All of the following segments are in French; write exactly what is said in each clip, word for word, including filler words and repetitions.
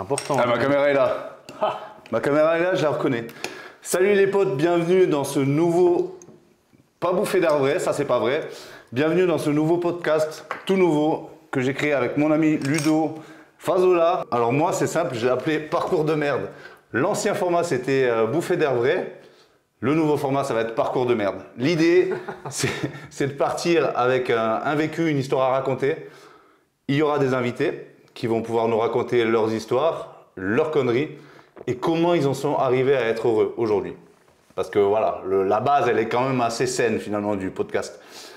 important. Ah, ma caméra est là. Ah. Ma caméra est là, je la reconnais. Salut les potes, bienvenue dans ce nouveau... Pas bouffé d'air vrai, ça c'est pas vrai. Bienvenue dans ce nouveau podcast, tout nouveau, que j'ai créé avec mon ami Ludo Fazola. Alors moi, c'est simple, je l'ai appelé Parcours de merde. L'ancien format, c'était euh, bouffé d'air vrai. Le nouveau format, ça va être Parcours de merde. L'idée, c'est de partir avec un, un vécu, une histoire à raconter. Il y aura des invités qui vont pouvoir nous raconter leurs histoires, leurs conneries et comment ils en sont arrivés à être heureux aujourd'hui. Parce que voilà, le, la base, elle est quand même assez saine finalement du podcast.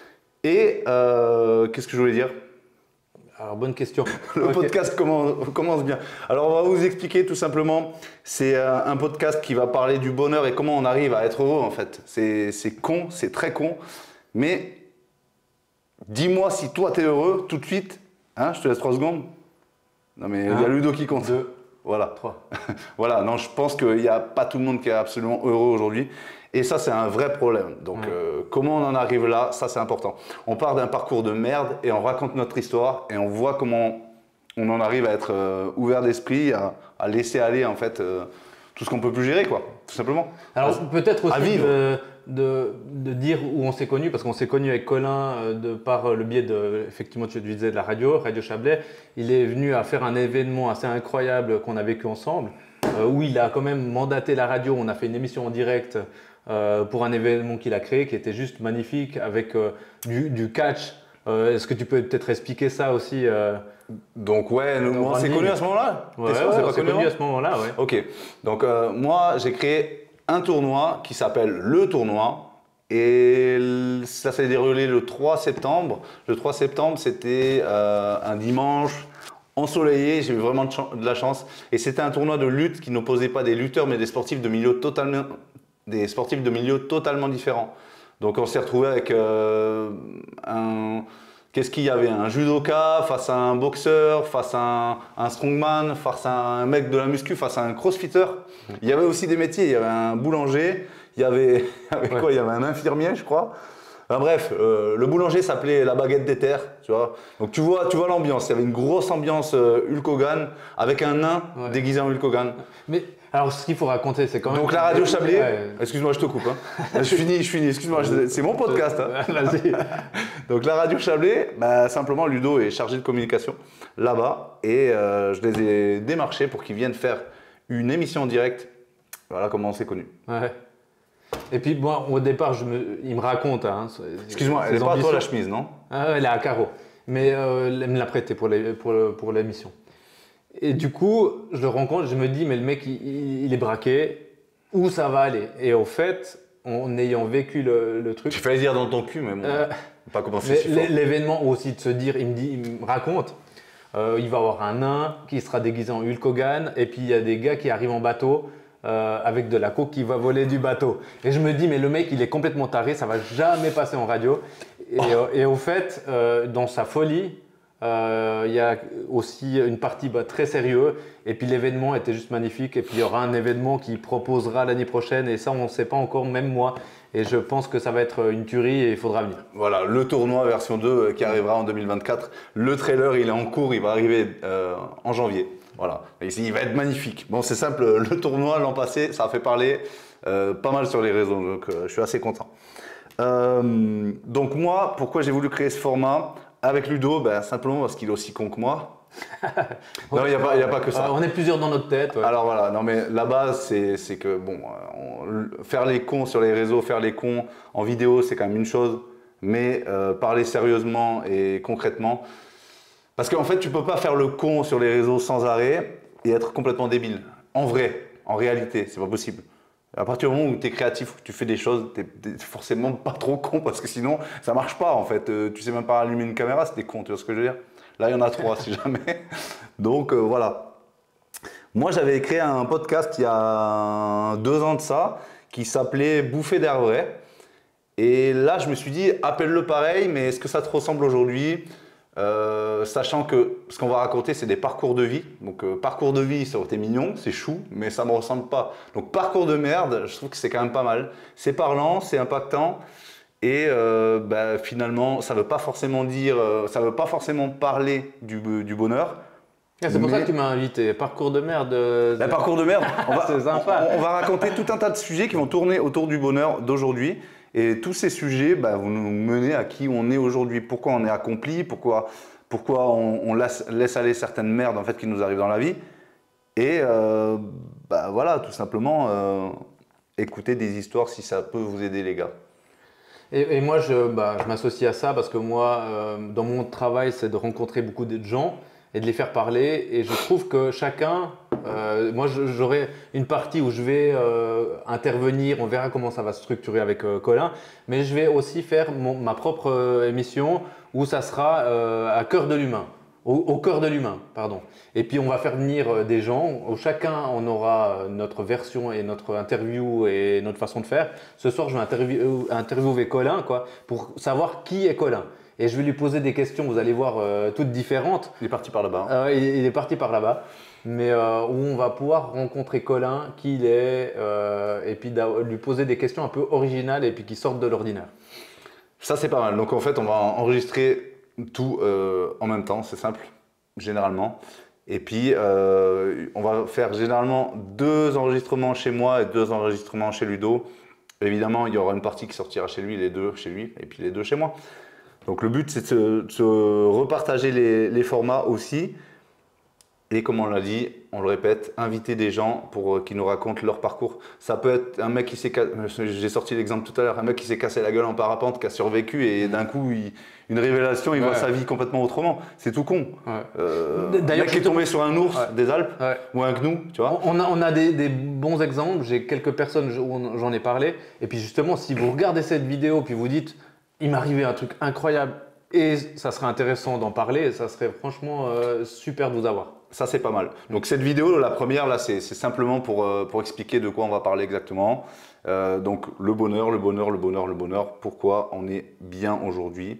Et euh, qu'est-ce que je voulais dire? Alors, bonne question. Le okay. podcast commence, commence bien. Alors, on va vous expliquer tout simplement. C'est un podcast qui va parler du bonheur et comment on arrive à être heureux en fait. C'est con, c'est très con. Mais dis-moi si toi, tu es heureux tout de suite. Hein, je te laisse trois secondes. Non, mais il y a Ludo qui compte. Deux. Voilà. Trois. Voilà, non, je pense qu'il n'y a pas tout le monde qui est absolument heureux aujourd'hui. Et ça, c'est un vrai problème. Donc, ouais. euh, comment on en arrive là, ça, c'est important. On part d'un parcours de merde et on raconte notre histoire et on voit comment on en arrive à être euh, ouvert d'esprit, à, à laisser aller, en fait, euh, tout ce qu'on ne peut plus gérer, quoi, tout simplement. Alors, peut-être aussi de, de, de dire où on s'est connus, parce qu'on s'est connus avec Colin euh, de, par le biais de, effectivement, tu disais de la radio, Radio Chablais. Il est venu à faire un événement assez incroyable qu'on a vécu ensemble, euh, où il a quand même mandaté la radio. On a fait une émission en direct euh, pour un événement qu'il a créé, qui était juste magnifique, avec euh, du, du catch. Euh, Est-ce que tu peux peut-être expliquer ça aussi euh, Donc ouais, nous, on s'est connus à ce moment-là. Ouais, ouais, on s'est connus à ce moment-là, ouais. Ok, donc euh, moi j'ai créé un tournoi qui s'appelle Le Tournoi et ça s'est déroulé le trois septembre. Le trois septembre, c'était euh, un dimanche ensoleillé, j'ai eu vraiment de, de la chance. Et c'était un tournoi de lutte qui n'opposait pas des lutteurs mais des sportifs de milieux totalement, des sportifs de milieux totalement différents. Donc on s'est retrouvé avec euh, un... Qu'est-ce qu'il y avait? Un judoka face à un boxeur, face à un, un strongman, face à un mec de la muscu, face à un crossfitter. Il y avait aussi des métiers, il y avait un boulanger, il y avait, il y avait quoi? Il y avait un infirmier, je crois. Enfin, bref, euh, le boulanger s'appelait la baguette des terres, tu vois. Donc tu vois, tu vois l'ambiance, il y avait une grosse ambiance euh, Hulk Hogan avec un nain ouais. déguisé en Hulk Hogan. Mais alors ce qu'il faut raconter, c'est quand même… Donc la radio Chablais, ouais. Excuse-moi, je te coupe. Hein. je finis, je finis, excuse-moi, c'est mon podcast. Hein. Vas-y. Donc la radio Chablais, bah, simplement Ludo est chargé de communication là-bas et euh, je les ai démarchés pour qu'ils viennent faire une émission en direct. Voilà comment on s'est connus. Ouais. Et puis moi, au départ, je me, il me raconte. Hein, excuse-moi, elle n'est pas à toi la chemise, non? Ah, elle est à carreau. Mais euh, elle me l'a prêtée pour l'émission. Et du coup, je le rencontre, je me dis, mais le mec, il, il est braqué, où ça va aller? Et au fait, en ayant vécu le, le truc… Tu fallait dire dans ton cul, mais bon, euh, pas commencer si fort. L'événement aussi de se dire, il me, dit, il me raconte, euh, il va avoir un nain qui sera déguisé en Hulk Hogan, et puis il y a des gars qui arrivent en bateau euh, avec de la coke qui va voler du bateau. Et je me dis, mais le mec, il est complètement taré, ça va jamais passer en radio. Et, oh. et au fait, euh, dans sa folie, il euh, y a aussi une partie bah, très sérieuse et puis l'événement était juste magnifique et puis il y aura un événement qui proposera l'année prochaine et ça on ne sait pas encore, même moi, et je pense que ça va être une tuerie et il faudra venir. Voilà, le tournoi version deux qui arrivera en deux mille vingt-quatre, le trailer il est en cours, il va arriver euh, en janvier, voilà, et il va être magnifique. Bon c'est simple, le tournoi l'an passé ça a fait parler euh, pas mal sur les réseaux, donc euh, je suis assez content. Euh, donc moi, pourquoi j'ai voulu créer ce format avec Ludo, ben, simplement parce qu'il est aussi con que moi. Non, il n'y a, a pas que ça. On est plusieurs dans notre tête. Ouais. Alors voilà, non mais la base, c'est que bon, on, faire les cons sur les réseaux, faire les cons en vidéo, c'est quand même une chose, mais euh, parler sérieusement et concrètement, parce qu'en fait, tu peux pas faire le con sur les réseaux sans arrêt et être complètement débile. En vrai, en réalité, c'est pas possible. À partir du moment où tu es créatif, où tu fais des choses, tu n'es forcément pas trop con parce que sinon, ça ne marche pas en fait. Euh, tu sais même pas allumer une caméra, c'est des cons, tu vois ce que je veux dire? Là, il y en a trois si jamais. Donc euh, voilà. Moi, j'avais créé un podcast il y a deux ans de ça qui s'appelait Bouffé d'air vrai. Et là, je me suis dit, appelle-le pareil, mais est-ce que ça te ressemble aujourd'hui? Euh, sachant que ce qu'on va raconter, c'est des parcours de vie. Donc, euh, parcours de vie, ça aurait été mignon, c'est chou, mais ça ne me ressemble pas. Donc, parcours de merde, je trouve que c'est quand même pas mal. C'est parlant, c'est impactant. Et euh, bah, finalement, ça ne veut pas forcément dire, euh, ça veut pas forcément parler du, du bonheur, Ah, c'est pour Mais- ça que tu m'as invité. Parcours de merde. euh, Ben, parcours de merde. On va, C'est sympa. on- on va raconter tout un tas de sujets qui vont tourner autour du bonheur d'aujourd'hui. Et tous ces sujets ben, vont nous mener à qui on est aujourd'hui. Pourquoi on est accompli, pourquoi, pourquoi on, on laisse, laisse aller certaines merdes en fait, qui nous arrivent dans la vie. Et euh, ben, voilà, tout simplement, euh, écoutez des histoires si ça peut vous aider les gars. Et, et moi, je, bah, je m'associe à ça parce que moi, euh, dans mon travail, c'est de rencontrer beaucoup de gens et de les faire parler. Et je trouve que chacun, euh, moi, je- j'aurai une partie où je vais euh, intervenir. On verra comment ça va se structurer avec euh, Colin. Mais je vais aussi faire mon- ma propre euh, émission où ça sera euh, à cœur de l'humain. Au, au cœur de l'humain, pardon. Et puis on va faire venir euh, des gens, où chacun on aura euh, notre version et notre interview et notre façon de faire. Ce soir, je vais interview- interviewer Colin quoi, pour savoir qui est Colin. Et je vais lui poser des questions, vous allez voir, euh, toutes différentes. Il est parti par là-bas. Euh, il, il est parti par là-bas, mais euh, où on va pouvoir rencontrer Colin, qui il est, euh, et puis d'a- lui poser des questions un peu originales et puis qui sortent de l'ordinaire. Ça, c'est pas mal. Donc, en fait, on va enregistrer tout euh, en même temps. C'est simple, généralement. Et puis, euh, on va faire généralement deux enregistrements chez moi et deux enregistrements chez Ludo. Évidemment, il y aura une partie qui sortira chez lui, les deux chez lui, et puis les deux chez moi. Donc, le but, c'est de se, de se repartager les, les formats aussi. Et comme on l'a dit, on le répète, inviter des gens pour euh, qu'ils nous racontent leur parcours. Ça peut être un mec qui s'est cassé, j'ai sorti l'exemple tout à l'heure, un mec qui s'est cassé la gueule en parapente, qui a survécu et d'un coup, il- une révélation, il Ouais. voit sa vie complètement autrement. C'est tout con. Ouais. Euh, D'ailleurs, un mec qui est justement- tombé sur un ours Ouais. des Alpes Ouais. ou un gnou, tu vois. On a, on a des, des bons exemples, j'ai quelques personnes où on- j'en ai parlé. Et puis justement, si vous regardez cette vidéo puis vous dites « il m'est arrivé un truc incroyable » et ça serait intéressant d'en parler, ça serait franchement euh, super de vous avoir. Ça, c'est pas mal. Donc, cette vidéo, la première, là, c'est c'est simplement pour, euh, pour expliquer de quoi on va parler exactement. Euh, donc, le bonheur, le bonheur, le bonheur, le bonheur, pourquoi on est bien aujourd'hui.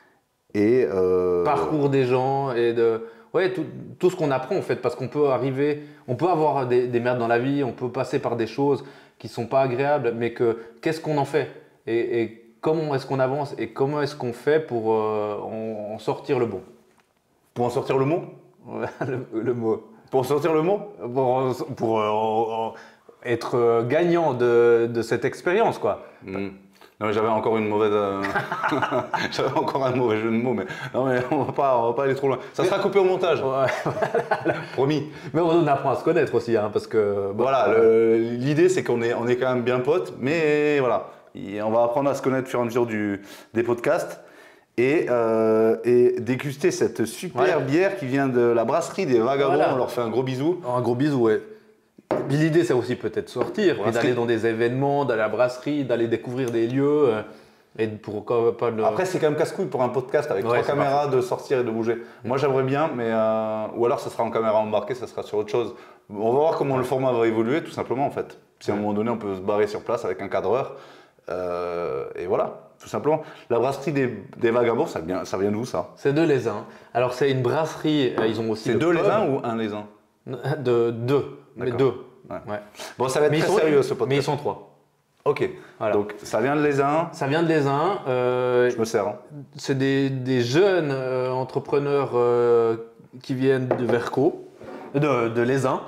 Et euh, Parcours des gens et de ouais tout, tout ce qu'on apprend en fait parce qu'on peut arriver, on peut avoir des, des merdes dans la vie, on peut passer par des choses qui sont pas agréables, mais que qu'est-ce qu'on en fait et, et comment est-ce qu'on avance et comment est-ce qu'on fait pour euh, en, en sortir le bon. pour en sortir le mot le, le mot. Pour en sortir le mot Pour, pour, euh, en- en- être euh, gagnant de, de cette expérience quoi. Hmm. Non, mais j'avais encore une mauvaise. euh, j'avais encore un mauvais jeu de mots, mais non, mais on va pas, on va pas aller trop loin. Ça sera coupé au montage, Ouais. promis. Mais on apprend à se connaître aussi hein, parce que bon, Voilà, le- l'idée c'est qu'on est, on est quand même bien potes, mais voilà, Et on va apprendre à se connaître au fur et à mesure du, des podcasts et, euh, et déguster cette super Ouais. bière qui vient de la brasserie des Vagabonds. Voilà. On leur fait un gros bisou. un gros bisou, ouais. Puis l'idée, c'est aussi peut-être sortir, puis Brasserie. d'aller dans des événements, d'aller à la brasserie, d'aller découvrir des lieux. euh, et pourquoi pas le. Après, c'est quand même casse-couille pour un podcast avec Ouais, trois c'est caméras de sortir et de bouger. Moi, j'aimerais bien, mais euh, ou alors ça sera en caméra embarquée, ça sera sur autre chose. On va voir comment le format va évoluer, tout simplement en fait. Si à un moment donné, on peut se barrer sur place avec un cadreur, euh, et voilà, tout simplement. La brasserie des, des Vagabonds, ça vient, ça vient d'où ça? C'est deux les uns. Alors, c'est une brasserie, euh, ils ont aussi. C'est le deux les pub. uns ou un les uns? De deux. Mais D'accord. deux. Ouais. Ouais. Bon, ça va être Mais ils très sont- sérieux ce Mais ils podcast. sont trois. Ok, Voilà. donc ça vient de les uns. Ça vient de les uns. euh, Je me sers. hein. c'est des, des jeunes euh, entrepreneurs euh, qui viennent de Verco, de, de les uns.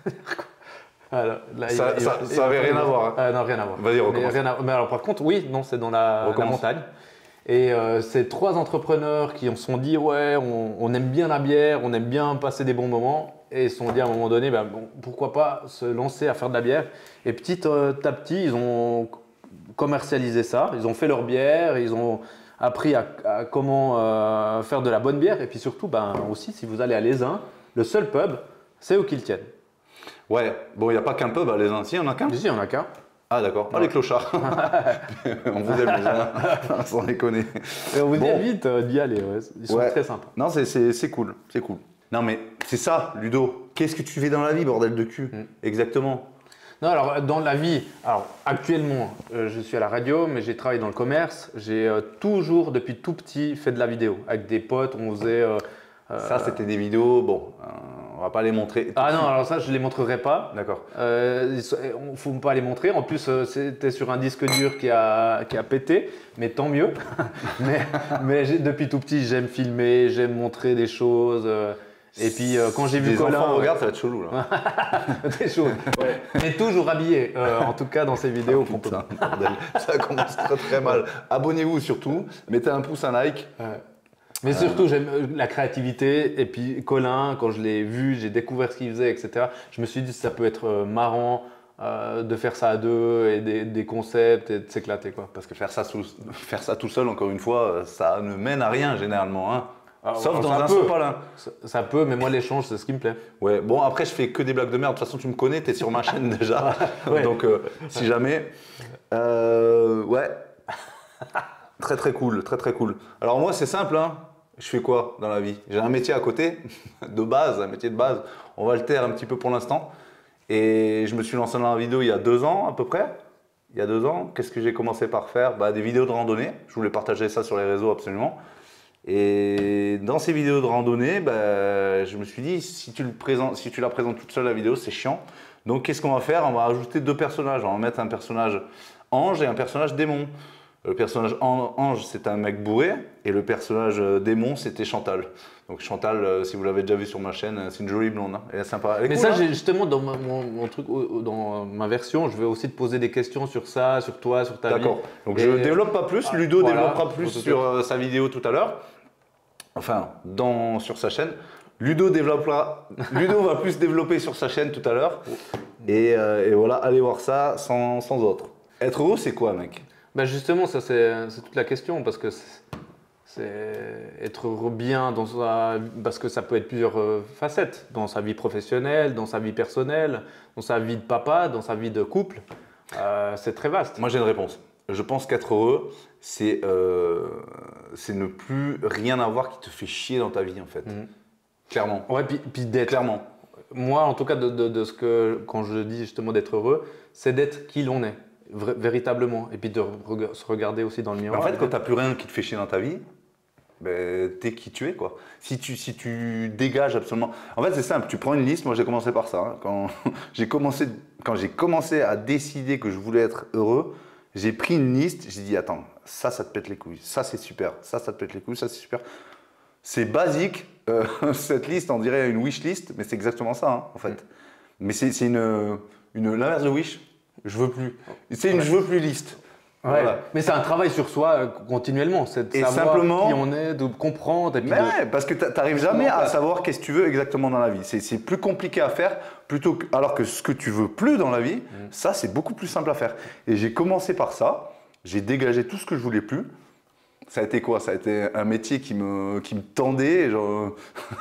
Alors, là, Ça- il- ça- il- ça avait rien à voir, hein. Ah, non, rien à voir. Vas-y, Mais, recommence. rien à- mais alors, par contre, oui, non, c'est dans la, la Recommence. montagne. Et euh, c'est trois entrepreneurs qui en se sont dit ouais, on, on aime bien la bière, on aime bien passer des bons moments. Et ils se sont dit à un moment donné, ben, bon, pourquoi pas se lancer à faire de la bière. Et petit euh, à petit, ils ont commercialisé ça. Ils ont fait leur bière, ils ont appris à, à comment euh, faire de la bonne bière. Et puis surtout, ben, aussi, si vous allez à Les Uns, le seul pub, c'est eux qui le tiennent. Ouais, bon, il n'y a pas qu'un pub à les uns. Si, il y en a qu'un. Ici, il n'y en a qu'un. Ah, d'accord. Pas les clochards. On vous aime, les gens. Sans déconner. Et on vous Bon. invite euh, d'y aller. Ouais. Ils sont Ouais. très sympas. Non, c'est- c'est c'est cool. C'est cool. Non, mais c'est ça, Ludo. Qu'est-ce que tu fais dans la vie, bordel de cul? Mm. Exactement. Non, alors dans la vie, alors actuellement, euh, je suis à la radio, mais j'ai travaillé dans le commerce. J'ai euh, toujours, depuis tout petit, fait de la vidéo. Avec des potes, on faisait. euh, euh, Ça, c'était des vidéos. Bon, euh, on va pas les montrer. tout Ah de non, suite. alors ça, je ne les montrerai pas. D'accord. Euh, il ne faut pas les montrer. En plus, euh, c'était sur un disque dur qui a, qui a pété, mais tant mieux. mais mais j'ai- depuis tout petit, j'aime filmer, j'aime montrer des choses. euh, Et puis euh, quand j'ai vu les Colin, enfants regardent, ça va être chelou là. c'est chaud. Ouais. Mais toujours habillé, euh, en tout cas dans ces vidéos. Oh, putain, bordel. Ça commence très très mal. Abonnez-vous surtout, mettez un pouce, un like. Ouais. Mais euh... surtout, j'aime la créativité. Et puis Colin, quand je l'ai vu, j'ai découvert ce qu'il faisait, et cetera. Je me suis dit que ça peut être marrant euh, de faire ça à deux et des, des concepts et de s'éclater, quoi. Parce que faire ça, sous, faire ça tout seul, encore une fois, ça ne mène à rien généralement. Hein. Ah, Sauf ça dans un peut. sopalin. Ça, ça peut, mais moi l'échange, c'est ce qui me plaît. Ouais, bon après je fais que des blagues de merde. De toute façon tu me connais, tu es sur ma chaîne déjà. Ouais. Donc euh, si jamais. Euh, ouais. Très très cool, très très cool. Alors moi c'est simple, hein. Je fais quoi dans la vie? J'ai un métier à côté, de base, un métier de base. On va le taire un petit peu pour l'instant. Et je me suis lancé dans la vidéo il y a deux ans à peu près. Il y a deux ans, qu'est-ce que j'ai commencé par faire? Bah, des vidéos de randonnée. Je voulais partager ça sur les réseaux absolument. Et dans ces vidéos de randonnée, bah, je me suis dit, si tu, le présentes, si tu la présentes toute seule la vidéo, c'est chiant. Donc qu'est-ce qu'on va faire? On va ajouter deux personnages. On va mettre un personnage ange et un personnage démon. Le personnage ange, c'est un mec bourré. Et le personnage démon, c'était Chantal. Donc Chantal, si vous l'avez déjà vu sur ma chaîne, c'est une jolie blonde. Hein. Elle est sympa. Elle est Mais cool, ça, hein, justement, dans ma, mon, mon truc, dans ma version, je vais aussi te poser des questions sur ça, sur toi, sur ta vie. D'accord. Donc et... je ne développe pas plus. Ludo voilà, développera plus sur euh, sa vidéo tout à l'heure. Enfin, dans, sur sa chaîne. Ludo, développera, Ludo va plus développer sur sa chaîne tout à l'heure. Et, euh, et voilà, allez voir ça sans, sans autre. Être heureux, c'est quoi, mec? Bah justement, ça c'est toute la question, parce que c'est être heureux bien dans sa, parce que ça peut être plusieurs euh, facettes, dans sa vie professionnelle, dans sa vie personnelle, dans sa vie de papa, dans sa vie de couple. Euh, c'est très vaste. Moi, j'ai une réponse. Je pense qu'être heureux, c'est euh, ne plus rien avoir qui te fait chier dans ta vie, en fait. Mmh. Clairement. Ouais, puis, puis d'être. Clairement. Moi, en tout cas, de, de, de ce que, quand je dis justement d'être heureux, c'est d'être qui l'on est, véritablement. Et puis de re se regarder aussi dans le miroir. En fait, quand tu n'as plus rien qui te fait chier dans ta vie, ben, tu es qui tu es, quoi. Si tu, si tu dégages absolument. En fait, c'est simple. Tu prends une liste. Moi, j'ai commencé par ça. Hein. Quand j'ai commencé, quand j'ai commencé à décider que je voulais être heureux, j'ai pris une liste. J'ai dit, attends, ça, ça te pète les couilles. Ça, c'est super. Ça, ça te pète les couilles. Ça, c'est super. C'est basique, euh, cette liste, on dirait une wish list, mais c'est exactement ça, hein, en fait. Mm. Mais c'est une, une l'inverse de wish, je veux plus. C'est une ouais. je veux plus liste. Ouais. Voilà. Mais c'est un travail sur soi euh, continuellement, c'est de et savoir simplement, qui on est, de comprendre. Et puis mais de... ouais, parce que tu n'arrives jamais à savoir qu'est-ce que tu veux exactement dans la vie. C'est plus compliqué à faire, plutôt que, alors que ce que tu veux plus dans la vie, mm. ça c'est beaucoup plus simple à faire. Et j'ai commencé par ça, j'ai dégagé tout ce que je voulais plus. Ça a été quoi? Ça a été un métier qui me, qui me tendait. Genre,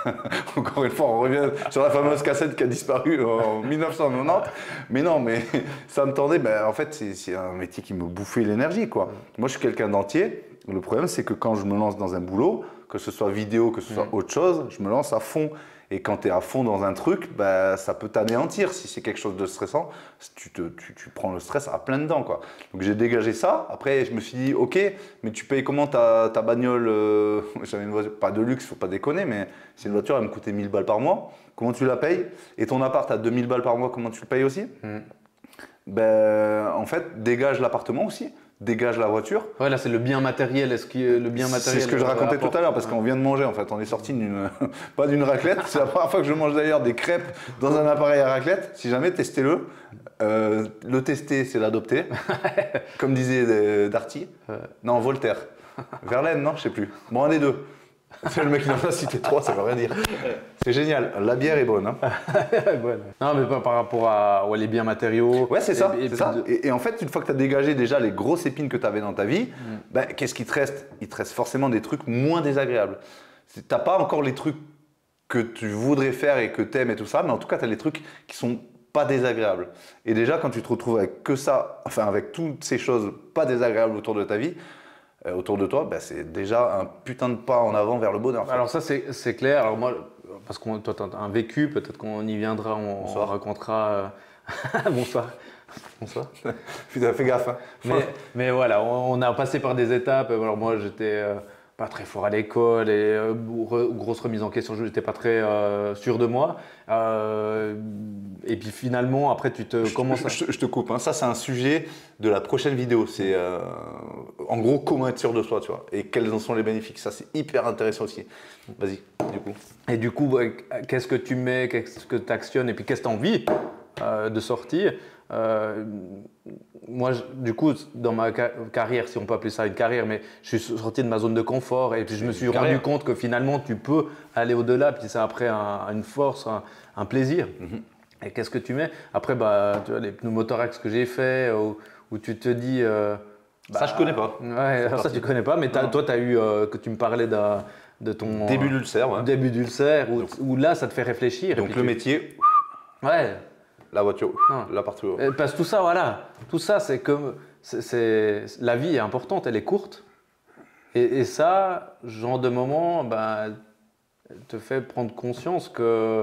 encore une fois, on revient sur la fameuse cassette qui a disparu en mille neuf cent quatre-vingt-dix. Mais non, mais ça me tendait. Ben, en fait, c'est un métier qui me bouffait l'énergie, quoi. Moi, je suis quelqu'un d'entier. Le problème, c'est que quand je me lance dans un boulot, que ce soit vidéo, que ce soit autre chose, je me lance à fond. Et quand tu es à fond dans un truc, bah, ça peut t'anéantir. Si c'est quelque chose de stressant, tu, te, tu, tu prends le stress à plein dedans, quoi. Donc j'ai dégagé ça. Après, je me suis dit, ok, mais tu payes comment ta, ta bagnole euh, J'avais une voiture, pas de luxe, faut pas déconner, mais c'est une voiture, elle me coûtait mille balles par mois. Comment tu la payes? Et ton appart à deux mille balles par mois, comment tu le payes aussi? mm. Ben, en fait, dégage l'appartement aussi. Dégage la voiture. Ouais, là c'est le bien matériel. Est-ce que le bien matériel? C'est ce que je racontais tout à l'heure parce qu'on vient de manger en fait. On est sorti d'une pas d'une raclette. C'est la première fois que je mange d'ailleurs des crêpes dans un appareil à raclette. Si jamais, testez-le. Euh, le tester, c'est l'adopter. Comme disait Darty. Ouais. Non, Voltaire. Verlaine, non, je sais plus. Bon, un des deux. C'est le mec qui en a cité trois, ça veut rien dire. C'est génial, la bière est bonne. Hein. Bonne. Non, mais pas par rapport à ouais, les biens matériaux. Ouais, c'est ça. Et, et, ça. De... Et, et en fait, une fois que tu as dégagé déjà les grosses épines que tu avais dans ta vie, mm. ben, qu'est-ce qui te reste? Il te reste forcément des trucs moins désagréables. Tu n'as pas encore les trucs que tu voudrais faire et que tu aimes et tout ça, mais en tout cas, tu as les trucs qui sont pas désagréables. Et déjà, quand tu te retrouves avec que ça, enfin avec toutes ces choses pas désagréables autour de ta vie, Euh, autour de toi, bah, c'est déjà un putain de pas en avant vers le bonheur. Alors ça, c'est clair. Alors moi, parce que toi, tu as un vécu, peut-être qu'on y viendra, on, on racontera… Euh... Bonsoir. Bonsoir. Fais gaffe. Hein. Mais, mais voilà, on, on a passé par des étapes. Alors moi, j'étais… Euh, pas très fort à l'école et euh, re- grosse remise en question, je n'étais pas très euh, sûr de moi. Euh, et puis finalement, après, tu te Je, commences à... je- je te coupe, hein. Ça c'est un sujet de la prochaine vidéo. C'est euh, en gros comment être sûr de soi, tu vois, et quels en sont les bénéfices. Ça c'est hyper intéressant aussi. Vas-y, du coup. Et du coup, ouais, qu'est-ce que tu mets, qu'est-ce que tu actionnes et puis qu'est-ce que tu as envie euh, de sortir. Euh, moi, je- du coup, dans ma ca- carrière, si on peut appeler ça une carrière, mais je suis sorti de ma zone de confort et puis je me suis Une rendu carrière. compte que finalement, tu peux aller au-delà, puis c'est après un- une force, un, un plaisir. Mhm. Et qu'est-ce que tu mets? Après, bah, tu vois, les pneumothorax que j'ai fait, où, où tu te dis. euh, Ça, je connais pas. Ouais, Cette alors ça, partie. tu connais pas, mais t'as- Non. toi, tu as eu, euh, que tu me parlais d'un- de ton Début euh, d'ulcère, ouais. début d'ulcère, où, Donc- où là, ça te fait réfléchir. et Donc puis le tu- métier, Ouais, la voiture, Non. là partout. Euh, parce que tout ça, voilà, tout ça, c'est comme, c'est, c'est- la vie est importante, elle est courte, et, et ça, genre de moment, ben, elle te fait prendre conscience que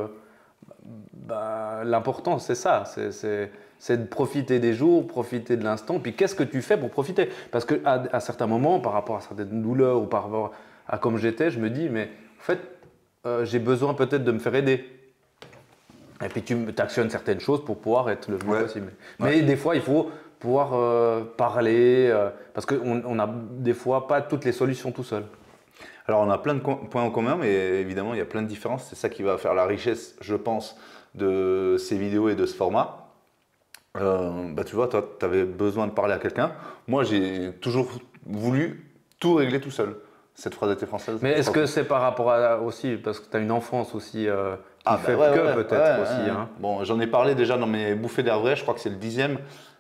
ben, l'important, c'est ça, c'est, c'est, c'est de profiter des jours, profiter de l'instant, puis qu'est-ce que tu fais pour profiter? Parce qu'à à à certains moments, par rapport à certaines douleurs ou par rapport à comme j'étais, je me dis, mais en fait, euh, j'ai besoin peut-être de me faire aider. Et puis tu actionnes certaines choses pour pouvoir être le mieux Ouais. possible. Mais des fois, il faut pouvoir euh, parler, euh, parce qu'on on a des fois pas toutes les solutions tout seul. Alors on a plein de co- points en commun, mais évidemment il y a plein de différences. C'est ça qui va faire la richesse, je pense, de ces vidéos et de ce format. Euh, bah, tu vois, toi, tu avais besoin de parler à quelqu'un. Moi, j'ai toujours voulu tout régler tout seul. Cette phrase était française. Mais est-ce Pas- que c'est par rapport à aussi, parce que tu as une enfance aussi euh, qui Ah, fait bah ouais, que ouais, peut-être ouais, aussi. ouais. Hein. Bon, j'en ai parlé déjà dans mes bouffées d'air vrai, je crois que c'est le dixième.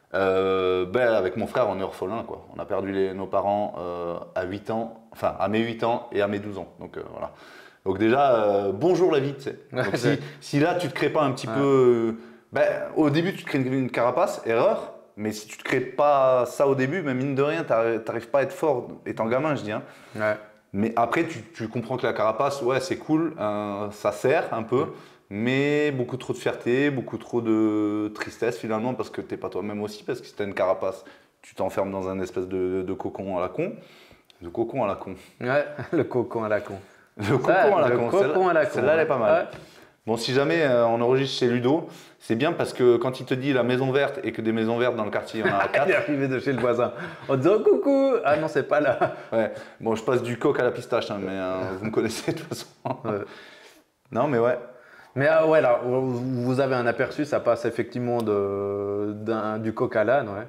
Euh, ben, avec mon frère, on est orphelin, quoi. On a perdu les- nos parents euh, à huit ans, enfin à mes huit ans et à mes douze ans. Donc euh, voilà. Donc déjà, euh, bonjour la vie, tu sais. Ouais, Donc si, c'est- si là tu te crées pas un petit Ouais. peu. euh, ben, au début, tu te crées une, une carapace, erreur. Mais si tu te crées pas ça au début, ben, mine de rien, t'arri- t'arrives pas à être fort étant gamin, je dis. Hein. Ouais. Mais après, tu, tu comprends que la carapace, ouais, c'est cool, euh, ça sert un peu, mais beaucoup trop de fierté, beaucoup trop de tristesse finalement, parce que t'es pas toi-même aussi, parce que si t'as une carapace, tu t'enfermes dans un espèce de, de cocon à la con. De cocon à la con. Ouais, le cocon à la con. Le cocon Ça, à la le con. cocon Celle-là, à la con. celle-là, elle est pas mal. Ouais. Bon, si jamais euh, on enregistre chez Ludo, c'est bien parce que quand il te dit la maison verte et que des maisons vertes dans le quartier, il y en a Il est quatre. arrivé de chez le voisin en disant coucou. Ah non, c'est pas là. Ouais. Bon, je passe du coq à la pistache, hein, mais euh, vous me connaissez de toute façon. Ouais. Non, mais ouais. Mais ah ouais, là, vous vous avez un aperçu, ça passe effectivement de, d'un- du coq à l'âne. Ouais.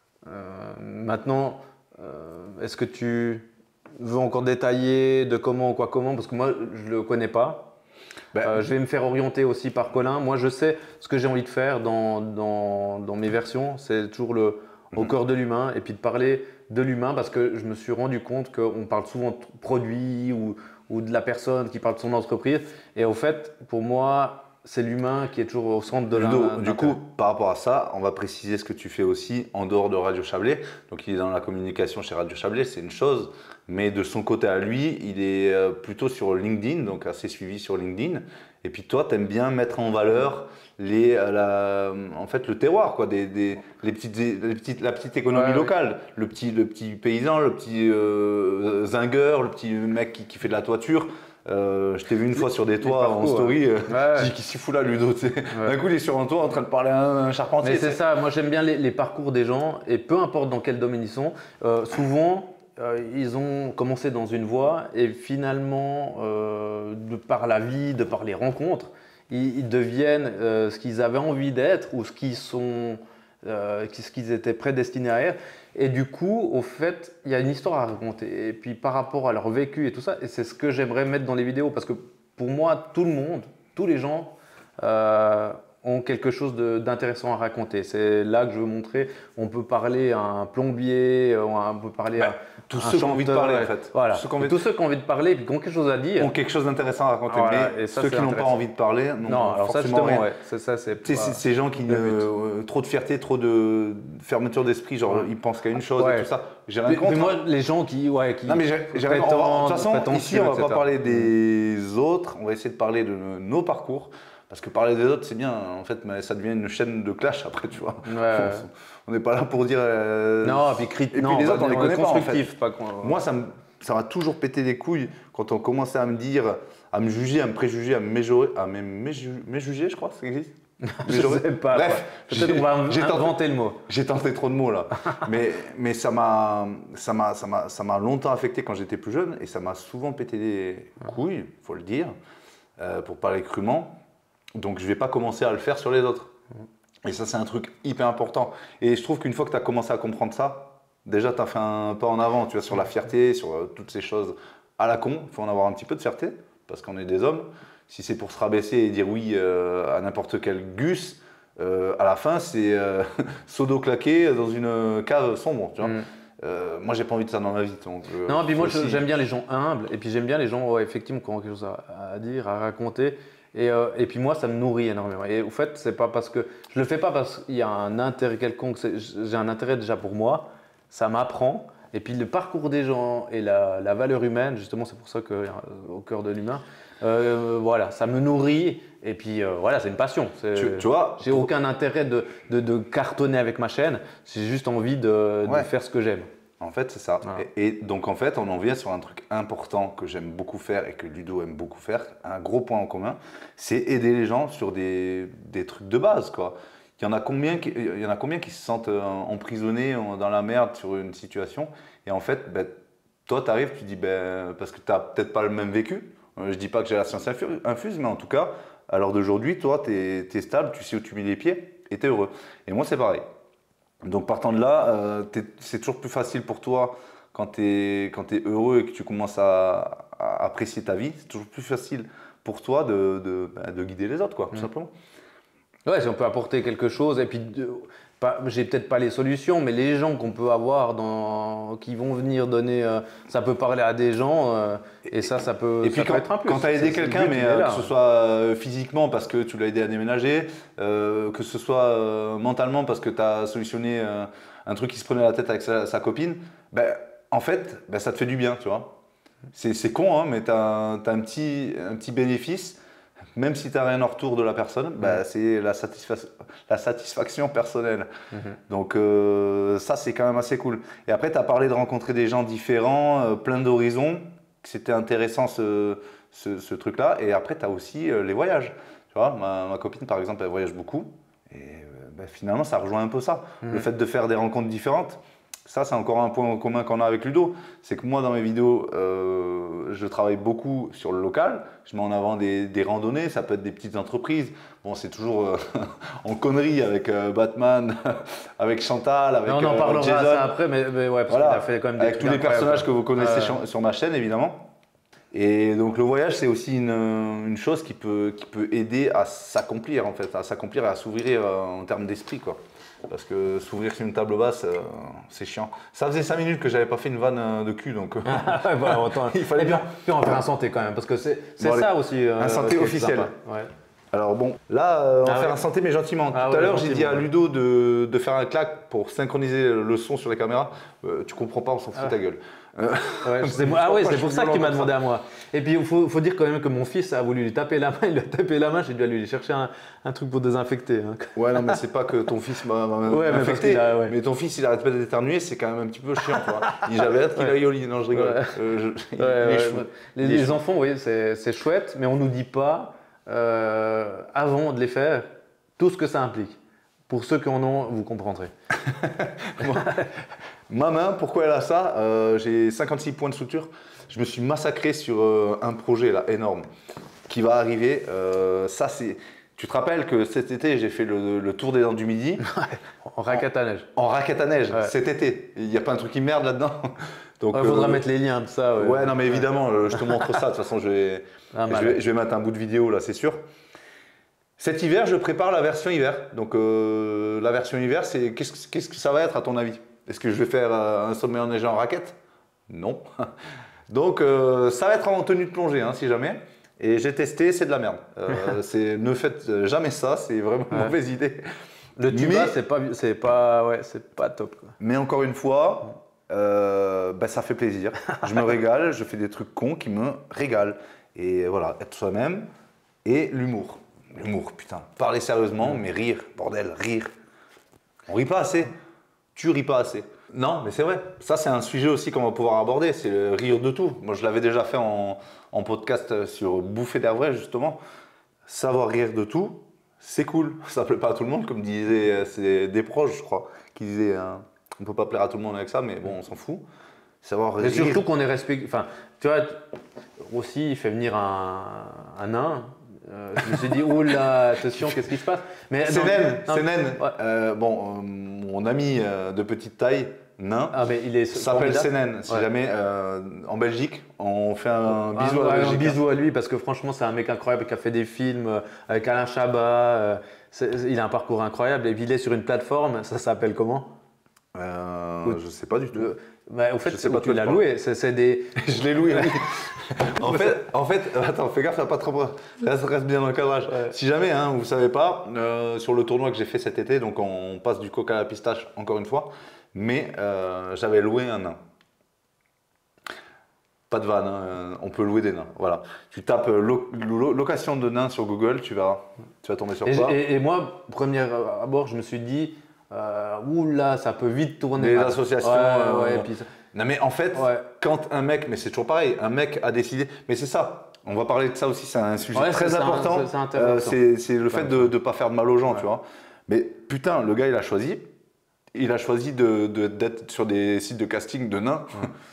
Euh, maintenant, euh, est-ce que tu veux encore détailler de comment ou quoi comment? Parce que moi, je ne le connais pas. Ben, Euh, je vais me faire orienter aussi par Colin. Moi, je sais ce que j'ai envie de faire dans, dans, dans mes versions. C'est toujours le, au Mhm. cœur de l'humain et puis de parler de l'humain parce que je me suis rendu compte qu'on parle souvent de produit ou, ou de la personne qui parle de son entreprise. Et au fait, pour moi, c'est l'humain qui est toujours au centre de Ludo, l'un- du coup, par rapport à ça, on va préciser ce que tu fais aussi en dehors de Radio Chablais. Donc, il est dans la communication chez Radio Chablais, c'est une chose. Mais de son côté à lui, il est euh, plutôt sur LinkedIn, donc assez suivi sur LinkedIn. Et puis toi, tu aimes bien mettre en valeur les, euh, la, en fait, le terroir, quoi, des, des- les petites, les petites, la petite économie Ouais, ouais. locale. Le petit, le petit paysan, le petit euh, zingueur, le petit mec qui, qui fait de la toiture. Euh, je t'ai vu une fois sur des toits en parcours, story. euh, Ouais. j'ai dit, qui s'y fout là, Ludo, tu sais. D'un coup, il est sur un toit en train de parler à un, un charpentier. Mais c'est tu sais. ça, moi j'aime bien les, les parcours des gens et peu importe dans quel domaine ils sont, euh, souvent euh, ils ont commencé dans une voie et finalement, euh, de par la vie, de par les rencontres, ils, ils deviennent euh, ce qu'ils avaient envie d'être ou ce qu'ils sont, euh, ce qu'ils étaient prédestinés à être. Et du coup, au fait, il y a une histoire à raconter. Et puis par rapport à leur vécu et tout ça, et c'est ce que j'aimerais mettre dans les vidéos parce que pour moi, tout le monde, tous les gens, euh, ont quelque chose de- d'intéressant à raconter. C'est là que je veux montrer. On peut parler à un plombier, on peut parler Bah, à tous un ceux qui ont envie de chanteur, parler, en et- fait. Voilà. Tous ceux qui ont envie de- Tous ceux qui ont envie de parler et puis qui ont quelque chose à dire. Ont quelque chose d'intéressant à raconter. Voilà, mais et ça, ceux c'est qui n'ont pas intéressant. envie de parler n'ont Non, alors ça forcément justement, rien. ouais. C'est ça, c'est Tu sais, pas- c'est ces gens qui le ne, but. euh, trop de fierté, trop de fermeture d'esprit, genre Ouais. ils pensent qu'à une chose Ouais. et tout ça. J'ai rien Mais, contre. mais moi, hein. les gens qui, ouais, qui non mais j'ai j'ai rien contre. prétendent, De toute façon, ici prétentieux, on va et cetera. pas parler des autres, on va essayer de parler de nos parcours. Parce que parler des autres, c'est bien, en fait, mais ça devient une chaîne de clash après, tu vois. Ouais. On n'est pas là pour dire. euh, Non, et puis, crit... puis non, les on autres, on va- les est connaît pas, en fait. constructif, pas con- Moi, ça me, ça m'a toujours pété les couilles quand on commençait à me dire, à me juger, à me préjuger, à me méjurer, à me méju- méjuger, je crois, ça existe. Je sais pas. Bref, peut-être qu'on va j'ai inventer le mot. J'ai tenté trop de mots là, mais, mais ça m'a ça m'a ça m'a ça m'a longtemps affecté quand j'étais plus jeune et ça m'a souvent pété les couilles, faut le dire, euh, pour parler crûment. Donc je vais pas commencer à le faire sur les autres. Et ça c'est un truc hyper important. Et je trouve qu'une fois que tu as commencé à comprendre ça, déjà tu as fait un pas en avant, tu vois, sur la fierté, sur euh, toutes ces choses à la con. Il faut en avoir un petit peu de fierté parce qu'on est des hommes. Si c'est pour se rabaisser et dire oui euh, à n'importe quel gus, euh, à la fin, c'est euh, seau d'eau claqué dans une cave sombre. Tu vois. Mm. Euh, moi, j'ai pas envie de ça dans ma vie. Donc, euh, non, puis moi, aussi... j'aime bien les gens humbles. Et puis, j'aime bien les gens ouais, effectivement qui ont quelque chose à, à dire, à raconter. Et, euh, et puis, moi, ça me nourrit énormément. Et au fait, c'est pas parce que je le fais pas parce qu'il y a un intérêt quelconque. J'ai un intérêt déjà pour moi. Ça m'apprend. Et puis, le parcours des gens et la, la valeur humaine, justement, c'est pour ça qu'au cœur de l'humain. Euh, voilà, ça me nourrit et puis euh, voilà, c'est une passion. Tu, tu vois, j'ai pour... aucun intérêt de, de, de cartonner avec ma chaîne. J'ai juste envie de, ouais. de faire ce que j'aime. En fait, c'est ça. Voilà. Et, et donc en fait, on en vient sur un truc important que j'aime beaucoup faire et que Ludo aime beaucoup faire. Un gros point en commun, c'est aider les gens sur des, des trucs de base, quoi. Il y en a combien qui, il y en a combien qui se sentent emprisonnés dans la merde sur une situation et en fait, ben, toi, tu arrives, tu dis ben, parce que tu n'as peut-être pas le même vécu. Je ne dis pas que j'ai la science infuse, mais en tout cas, à l'heure d'aujourd'hui, toi, tu es stable, tu sais où tu mets les pieds et tu es heureux. Et moi, c'est pareil. Donc, partant de là, euh, c'est toujours plus facile pour toi quand tu es, quand es heureux et que tu commences à, à apprécier ta vie. C'est toujours plus facile pour toi de, de, de guider les autres, quoi, tout mmh. simplement. Ouais, si on peut apporter quelque chose, et puis j'ai peut-être pas les solutions, mais les gens qu'on peut avoir dans, qui vont venir donner, euh, ça peut parler à des gens, euh, et ça, ça peut, et puis ça quand, peut être un plus. Quand tu as aidé quelqu'un, mais euh, que ce soit euh, physiquement parce que tu l'as aidé à déménager, euh, que ce soit euh, mentalement parce que tu as solutionné euh, un truc qui se prenait la tête avec sa, sa copine, ben, en fait, ben, ça te fait du bien, tu vois. C'est con, hein, mais tu as, as un, petit, un petit bénéfice. Même si tu n'as rien en retour de la personne, mmh. bah, c'est la, satisfa la satisfaction personnelle. Mmh. Donc euh, ça, c'est quand même assez cool. Et après, tu as parlé de rencontrer des gens différents, euh, plein d'horizons. C'était intéressant ce, ce, ce truc-là. Et après, tu as aussi euh, les voyages. Tu vois, ma, ma copine, par exemple, elle voyage beaucoup. Et euh, bah, finalement, ça rejoint un peu ça. Mmh. Le fait de faire des rencontres différentes. Ça, c'est encore un point en commun qu'on a avec Ludo. C'est que moi, dans mes vidéos, euh, je travaille beaucoup sur le local. Je mets en avant des, des randonnées. Ça peut être des petites entreprises. Bon, c'est toujours euh, en connerie avec euh, Batman, avec Chantal, avec mais on en parlera euh, Jason. Ça après, mais, mais ouais, parce voilà. qu'il a fait quand même des avec tous les personnages que vous connaissez euh... sur, sur ma chaîne, évidemment. Et donc, le voyage, c'est aussi une, une chose qui peut, qui peut aider à s'accomplir, en fait, à s'accomplir et à s'ouvrir euh, en termes d'esprit, quoi. Parce que s'ouvrir sur une table basse, euh, c'est chiant. Ça faisait cinq minutes que j'avais pas fait une vanne euh, de cul, donc euh, ah, voilà, il fallait bien. Puis on va faire un santé quand même, parce que c'est bon, ça aussi. Euh, un santé officiel. Ouais. Alors bon, là, euh, on va ah, faire ouais. un santé, mais gentiment. Ah, Tout ouais, à l'heure, j'ai dit à Ludo de, de faire un clac pour synchroniser le son sur les caméras. Euh, tu comprends pas, on s'en fout ah. ta gueule. Euh, ouais, ah ouais, c'est pour ça qu'il m'a demandé à moi. Et puis il faut, faut dire quand même que mon fils a voulu lui taper la main, il lui a tapé la main, j'ai dû aller chercher un, un truc pour désinfecter. Hein. Ouais, non, mais c'est pas que ton fils m'a ouais, infecté, mais, ouais. mais ton fils il arrête pas d'éternuer, c'est quand même un petit peu chiant. J'avais hâte qu'il aille au lit, non je rigole. Ouais. Euh, je, il, ouais, il ouais, ouais. Les, les enfants, oui, c'est chouette, mais on nous dit pas, euh, avant de les faire, tout ce que ça implique. Pour ceux qui en ont, vous comprendrez. Ma main, pourquoi elle a ça euh, J'ai cinquante-six points de suture. Je me suis massacré sur euh, un projet là, énorme qui va arriver. Euh, ça, c'est. Tu te rappelles que cet été, j'ai fait le, le tour des Dents du Midi. En raquette à neige. En, en raquette à neige, ouais. Cet été. Il n'y a pas un truc qui merde là-dedans. Il ouais, faudra euh, mettre les liens de ça. Ouais, ouais non, mais évidemment, ouais. je te montre ça. De toute façon, je vais, ah, je, vais, je vais mettre un bout de vidéo là, c'est sûr. Cet hiver, je prépare la version hiver. Donc, euh, la version hiver, c'est qu'est-ce qu'est-ce que ça va être à ton avis? Est-ce que je vais faire euh, un sommet enneigé en raquette? Non. Donc, euh, ça va être en tenue de plongée, hein, si jamais. Et j'ai testé, c'est de la merde. Euh, ne faites jamais ça, c'est vraiment une ouais. mauvaise idée. Le tuba, c'est pas, c'est pas, ouais, c'est pas top, quoi. Mais encore une fois, euh, bah, ça fait plaisir. Je me régale, je fais des trucs cons qui me régalent. Et voilà, être soi-même et l'humour. L'humour, putain. Parler sérieusement, mais rire, bordel, rire. On rit pas assez. Tu ris pas assez. Non, mais c'est vrai. Ça, c'est un sujet aussi qu'on va pouvoir aborder, c'est le rire de tout. Moi, je l'avais déjà fait en, en podcast sur Bouffer d'air vrai, justement. Savoir rire de tout, c'est cool. Ça plaît pas à tout le monde, comme disaient c'est des proches, je crois, qui disaient euh, on peut pas plaire à tout le monde avec ça, mais bon, on s'en fout. Savoir Mais rire. surtout qu'on est respecté. Enfin, tu vois, aussi, il fait venir un, un nain. Euh, je me suis dit, oh là, attention, qu'est-ce qui se passe? Mais C'est non, naine, non, c'est naine. ouais. Euh, bon, euh, mon ami euh, de petite taille, nain, Ah, mais il est s'appelle formidable. Sénène. Si Ouais. jamais euh, en Belgique, on fait un Ah, bisou à ouais, la un Belgique. bisou à lui parce que franchement, c'est un mec incroyable qui a fait des films euh, avec Alain Chabat. euh, c'est- il a un parcours incroyable et puis il est sur une plateforme. Ça s'appelle comment? Euh, je sais pas du tout. Le- bah, au fait, Je sais où pas tu de quoi l'as tu parles. loué. C'est c'est des. Je l'ai loué, oui. en, fait, en fait, attends, fais gaffe, pas trop. Reste, reste bien dans le cadrage. Ouais. Si jamais, hein, vous ne savez pas, euh, sur le tournoi que j'ai fait cet été, donc on passe du coca à la pistache encore une fois, mais euh, j'avais loué un nain. Pas de vanne, hein, on peut louer des nains. Voilà. Tu tapes euh, lo- lo- location de nains sur Google, tu verras, tu vas tomber sur Et, quoi. et- et moi, premier abord, je me suis dit, euh, oula, ça peut vite tourner. Les mal. associations, Ouais, euh, ouais, et puis ça- Non mais en fait, Ouais. quand un mec, mais c'est toujours pareil, un mec a décidé, mais c'est ça, on va parler de ça aussi, c'est un sujet Ouais, très c'est ça, important, c'est- c'est intéressant. Euh, c'est c'est le Ouais. fait de ne pas faire de mal aux gens, Ouais. tu vois. Mais putain, le gars il a choisi, il a choisi de- de- d'être sur des sites de casting de nains.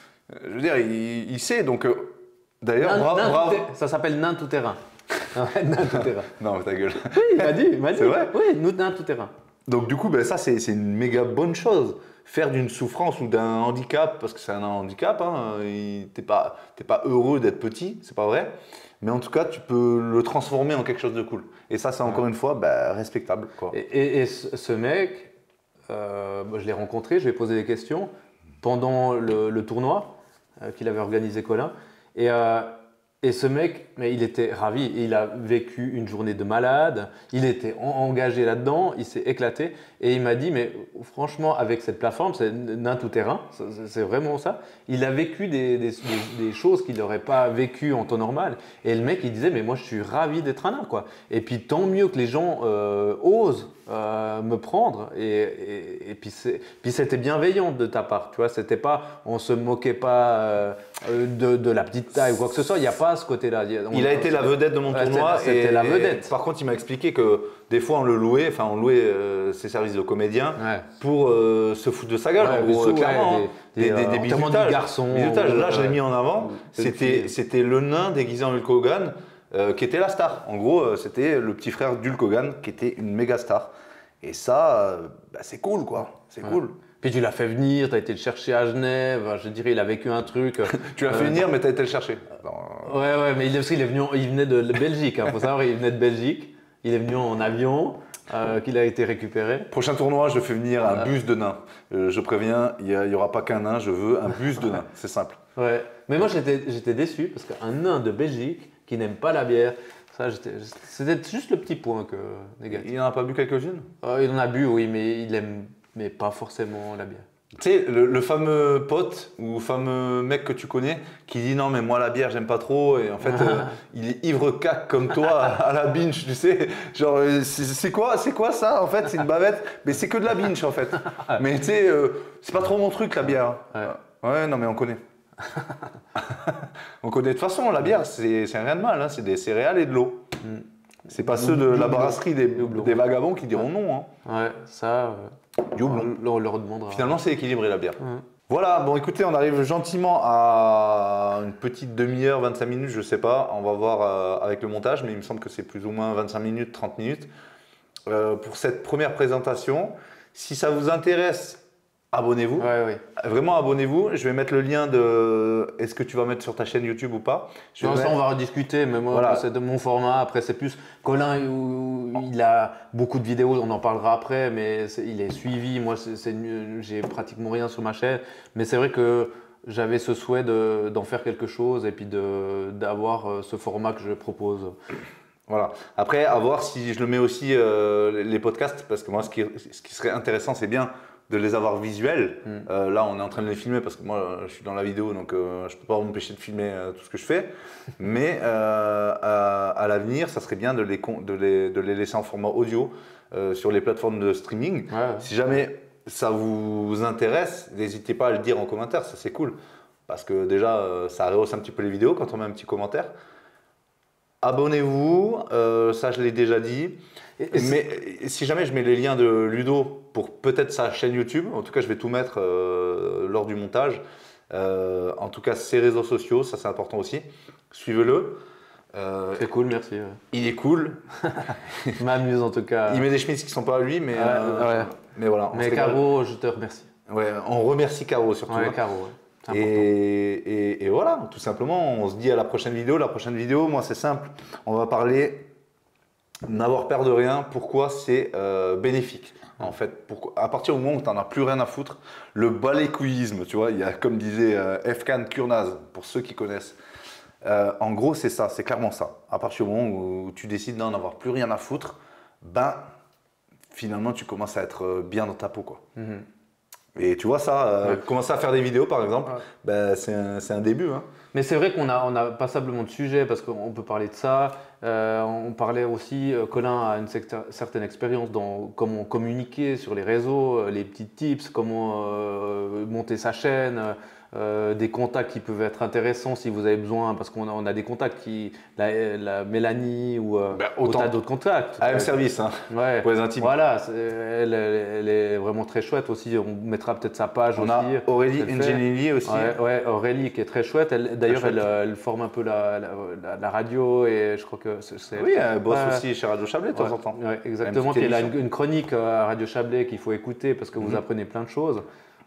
Je veux dire, il, il sait, donc euh, d'ailleurs, Nain- bra- nain bravo. tout- ça s'appelle nain tout terrain. Ouais, nain tout terrain. Non, mais ta gueule. Oui, il m'a dit, il m'a dit. C'est vrai Oui, nous, nain tout terrain. Donc du coup, ben, ça c'est c'est une méga bonne chose. Faire d'une souffrance ou d'un handicap, parce que c'est un handicap, hein, il- t'es pas, t'es pas heureux d'être petit, c'est pas vrai. Mais en tout cas, tu peux le transformer en quelque chose de cool. Et ça, c'est encore une fois ben, respectable. Quoi. Et, et- et ce, ce mec, euh, moi, je l'ai rencontré, je lui ai posé des questions pendant le, le tournoi euh, qu'il avait organisé Colin. Et, euh, et ce mec, mais il était ravi. Il a vécu une journée de malade. Il était en- engagé là-dedans. Il s'est éclaté. Et il m'a dit, mais franchement, avec cette plateforme, c'est nain tout terrain. c'est- C'est vraiment ça. Il a vécu des, des- des- des choses qu'il n'aurait pas vécues en temps normal. Et le mec, il disait, mais moi, je suis ravi d'être un nain, quoi. Et puis, tant mieux que les gens euh, osent euh, me prendre. Et, et, et puis, c'est- puis c'était bienveillant de ta part. Tu vois, c'était pas, on se moquait pas euh, de, de la petite taille ou quoi que ce soit. Il n'y a pas ce côté-là. Il y a- on- Il a été la vedette de mon Ouais, tournoi. c'était- c'était et- la vedette. et par contre, il m'a expliqué que des fois, on le louait, enfin, on louait euh, ses services de comédien Ouais. pour euh, se foutre de sa gueule, Ouais, en gros, sous, euh, clairement. ouais, hein. des- Des, des, des, euh, des enterrements de bisutages. garçons, Bisutages. Là, je l'ai ouais. mis en avant. Ou- C'était c'était le nain déguisé en Hulk Hogan euh, qui était la star. En gros, euh, c'était le petit frère d'Hulk Hogan qui était une méga star. Et ça, euh, bah, c'est cool, quoi. C'est Ouais. cool. Puis tu l'as fait venir, tu as été le chercher à Genève, je dirais, il a vécu un truc. Tu l'as fait Euh, venir, mais t'as été le chercher. Non, euh, Ouais, ouais, mais il, parce qu'il est venu, il venait de Belgique, il faut savoir, il venait de Belgique, il est venu en avion, euh, qu'il a été récupéré. Prochain tournoi, je fais venir un Ah. bus de nains. Euh, je préviens, il n'y aura pas qu'un nain, je veux un bus de nains. C'est simple. Ouais. Mais moi j'étais j'étais déçu parce qu'un nain de Belgique qui n'aime pas la bière, ça j'étais- c'était juste le petit point que négatif. Il n'en a pas bu quelques-unes? Euh, il en a bu, oui, mais il aime mais pas forcément la bière. Tu sais, le, le fameux pote ou fameux mec que tu connais qui dit non, mais moi la bière, j'aime pas trop. Et en fait, euh, il est ivre cac comme toi à la binge, tu sais. Genre, euh, c'est c'est quoi, c'est quoi ça en fait? C'est une bavette, mais c'est que de la binge en fait. Mais tu sais, euh, c'est pas trop mon truc la bière. Ouais. Ouais, non, mais on connaît. On connaît de toute façon, la bière, c'est c'est rien de mal, hein, c'est des céréales et de l'eau. Mm. C'est pas ceux de la brasserie des, Du houblon. des vagabonds qui diront non. Hein. Ouais, ça, euh, Du houblon. on, on leur demandera. Finalement, c'est équilibré la bière. Ouais. Voilà, bon écoutez, on arrive gentiment à une petite demi-heure, vingt-cinq minutes, je sais pas, on va voir euh, avec le montage, mais il me semble que c'est plus ou moins vingt-cinq minutes, trente minutes euh, pour cette première présentation. Si ça vous intéresse, abonnez-vous. Ouais, ouais. Vraiment abonnez-vous. Je vais mettre le lien de est-ce que tu vas mettre sur ta chaîne YouTube ou pas. Je vais Non, ça, mettre- on va rediscuter, mais moi, Voilà. c'est de mon format. Après, c'est plus. Colin, il il a beaucoup de vidéos, on en parlera après, mais c'est- il est suivi. Moi, c'est- c'est mieux, j'ai pratiquement rien sur ma chaîne. Mais c'est vrai que j'avais ce souhait de- d'en faire quelque chose et puis de- d'avoir euh, ce format que je propose. Voilà. Après, à voir si je le mets aussi euh, les podcasts, parce que moi, ce qui, ce qui serait intéressant, c'est bien de les avoir visuels. Mm. Euh, là, on est en train de les filmer parce que moi, je suis dans la vidéo, donc euh, je ne peux pas m'empêcher de filmer euh, tout ce que je fais. Mais euh, à, à l'avenir, ça serait bien de les, con- de les, de les laisser en format audio euh, sur les plateformes de streaming. Ouais. Si jamais ça vous intéresse, n'hésitez pas à le dire en commentaire, ça c'est cool. Parce que déjà, euh, ça rehausse un petit peu les vidéos quand on met un petit commentaire. Abonnez-vous, euh, ça je l'ai déjà dit. Et, et mais si jamais je mets les liens de Ludo pour peut-être sa chaîne YouTube, en tout cas je vais tout mettre euh, lors du montage. Euh, en tout cas ses réseaux sociaux, ça c'est important aussi. Suivez-le. Euh, c'est cool, merci. Ouais. Il est cool. Je m'amuse en tout cas. Il met des chemises qui ne sont pas à lui, mais, ouais, euh, ouais. mais voilà. Mais Caro, je te remercie. Ouais, on remercie Caro surtout. Ouais, hein. Caro, ouais. Et, et, et voilà, tout simplement, on se dit à la prochaine vidéo. La prochaine vidéo, moi c'est simple, on va parler n'avoir peur de rien, pourquoi c'est euh, bénéfique. En fait, pour, à partir du moment où tu n'en as plus rien à foutre, le balécouillisme, tu vois, il y a comme disait euh, Efkan Kurnaz, pour ceux qui connaissent. Euh, en gros, c'est ça, c'est clairement ça. À partir du moment où tu décides d'en avoir plus rien à foutre, ben finalement tu commences à être bien dans ta peau, quoi. Mm-hmm. Et tu vois ça, euh, ouais. commencer à faire des vidéos par exemple, ouais. ben, c'est un, un début. Hein. Mais c'est vrai qu'on a, on a passablement de sujets parce qu'on peut parler de ça. Euh, on parlait aussi, euh, Colin a une certaine expérience dans comment communiquer sur les réseaux, les petits tips, comment euh, monter sa chaîne. Euh, des contacts qui peuvent être intéressants si vous avez besoin, parce qu'on a, on a des contacts qui, la, la Mélanie ou euh, ben, autant d'autres contacts. À M service, hein, ouais. pour les intimes. Voilà, elle, elle, elle est vraiment très chouette aussi. On mettra peut-être sa page on aussi. On a Aurélie Angelini aussi. Ouais, ouais, Aurélie qui est très chouette. D'ailleurs, elle, elle forme un peu la, la, la, la radio et je crois que c'est. Oui, elle bosse ouais. aussi chez Radio Chablais de temps ouais, en temps. Ouais, exactement. Puis elle a une, une chronique à Radio Chablais qu'il faut écouter parce que vous mm-hmm. apprenez plein de choses.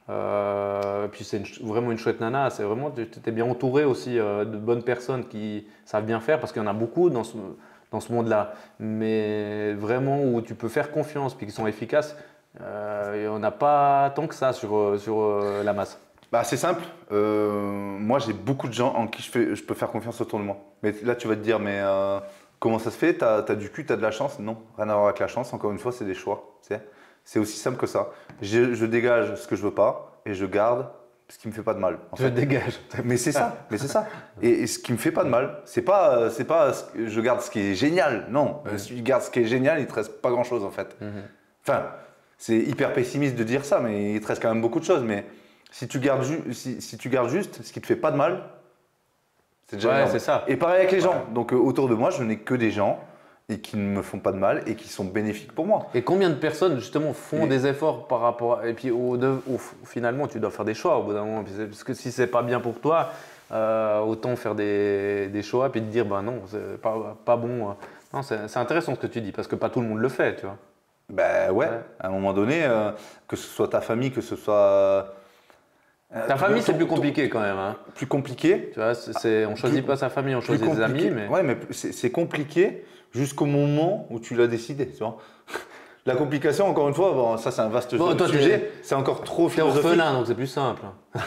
Euh, puis c'est une, vraiment une chouette nana, c'est vraiment, tu étais bien entouré aussi euh, de bonnes personnes qui savent bien faire parce qu'il y en a beaucoup dans ce, dans ce monde-là, mais vraiment où tu peux faire confiance puis qui sont efficaces, euh, il n'y en a pas tant que ça sur, sur euh, la masse. Bah, c'est simple, euh, moi j'ai beaucoup de gens en qui je, fais, je peux faire confiance autour de moi, mais là tu vas te dire mais euh, comment ça se fait, tu as du cul, tu as de la chance? Non, rien à voir avec la chance, encore une fois c'est des choix, tu sais. C'est aussi simple que ça. Je, je dégage ce que je veux pas et je garde ce qui me fait pas de mal. En je fait. dégage. Mais c'est ça. Mais c'est ça. Et, et ce qui me fait pas de mal, c'est pas, c'est pas, je garde ce qui est génial. Non. Mmh. Si tu gardes ce qui est génial, il te reste pas grand chose en fait. Mmh. Enfin, c'est hyper pessimiste de dire ça, mais il te reste quand même beaucoup de choses. Mais si tu gardes, ju si, si tu gardes juste ce qui te fait pas de mal, c'est déjà. Ouais, c'est ça. Et pareil avec les gens. Ouais. Donc euh, autour de moi, je n'ai que des gens. Et qui ne me font pas de mal et qui sont bénéfiques pour moi. Et combien de personnes justement font et des efforts par rapport à... Et puis au, au, finalement tu dois faire des choix au bout d'un moment, parce que si c'est pas bien pour toi, euh, autant faire des, des choix puis te dire bah non c'est pas, pas bon. Non, c'est intéressant ce que tu dis parce que pas tout le monde le fait, tu vois. Ben ouais, ouais. À un moment donné, euh, que ce soit ta famille, que ce soit... Euh, ta famille, c'est plus compliqué quand même. Hein. Plus compliqué. Tu vois, c est, c est, on choisit plus, pas sa famille, on choisit ses amis. Mais... Ouais, mais c'est compliqué jusqu'au moment où tu l'as décidé. Tu vois. La complication, encore une fois, bon, ça c'est un vaste bon, toi, sujet. C'est encore trop philosophique. T'es orphelin, donc c'est plus simple.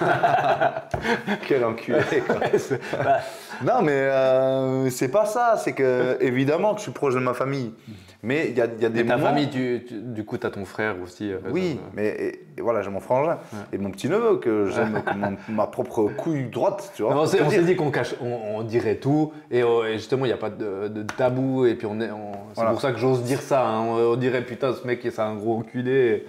Quel enculé. Quoi. Non, mais euh, c'est pas ça. C'est que évidemment que je suis proche de ma famille. Mais il y a, y a des et ta moments… famille, tu, tu, du coup, tu as ton frère aussi. Euh, oui, euh, mais et, et voilà, j'ai mon frangin ouais. et mon petit-neveu que j'aime comme ma propre couille droite, tu vois. Non, on s'est dit qu'on cache, on, on dirait tout et, et justement, il n'y a pas de, de tabou et puis on est, on, c'est voilà. pour ça que j'ose dire ça. Hein, on, on dirait putain, ce mec, c'est un gros enculé.